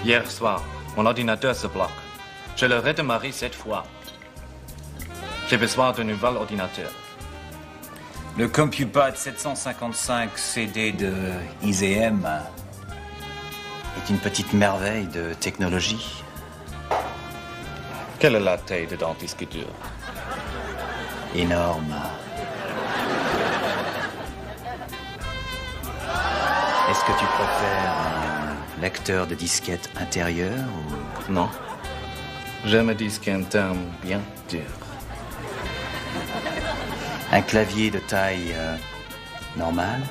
Hier soir, mon ordinateur se bloque. Je le redémarre 7 fois. J'ai besoin d'un nouvel ordinateur. Le CompuPad 755 CD de IZM est une petite merveille de technologie. Quelle est la taille de ton disque dur? Énorme. Est-ce que tu préfères un lecteur de disquette intérieur ou... Non. J'aime un disque interne bien dur. Un clavier de taille normale?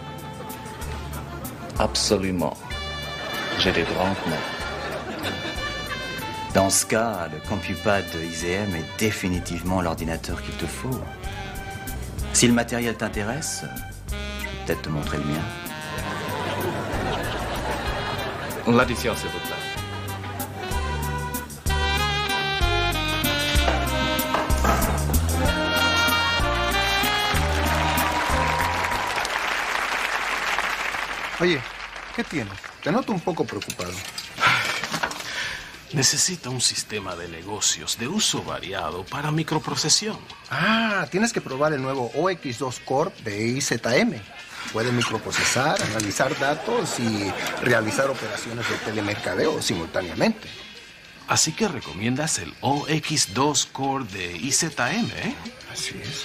Absolument. J'ai des grandes mains. Dans ce cas, le CompuPad de IZM est définitivement l'ordinateur qu'il te faut. Si le matériel t'intéresse, je peux peut-être te montrer le mien. L'addition, s'il vous plaît. Oye, ¿qué tienes? Te noto un poco preocupado. Necesita un sistema de negocios de uso variado para microprocesión. Ah, tienes que probar el nuevo OX2 Core de IZM. Puede microprocesar, analizar datos y realizar operaciones de telemercadeo simultáneamente. Así que recomiendas el OX2 Core de IZM, ¿eh? Así es.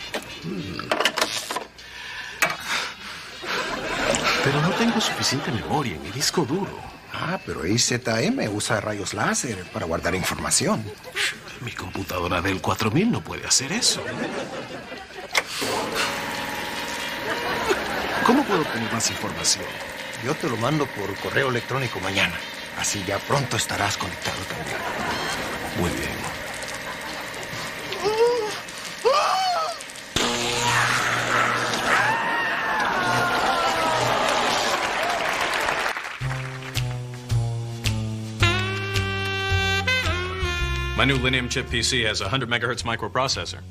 Pero no tengo suficiente memoria en mi disco duro. Ah, pero IZM usa rayos láser para guardar información. Mi computadora del 4000 no puede hacer eso. ¿Cómo puedo obtener más información? Yo te lo mando por correo electrónico mañana. Así ya pronto estarás conectado también. Muy bien. My new Lineum chip PC has a 100 megahertz microprocessor.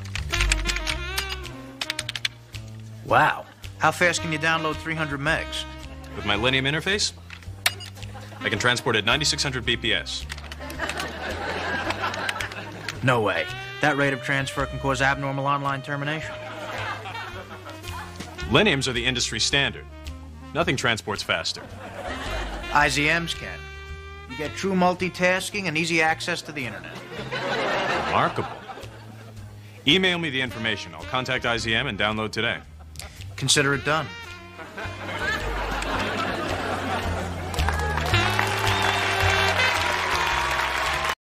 Wow. How fast can you download 300 megs? With my Lineum interface, I can transport at 9600 BPS. No way. That rate of transfer can cause abnormal online termination. Lineums are the industry standard. Nothing transports faster. IZMs can. You get true multitasking and easy access to the internet. Remarkable. Email me the information. I'll contact IZM and download today. Consider it done.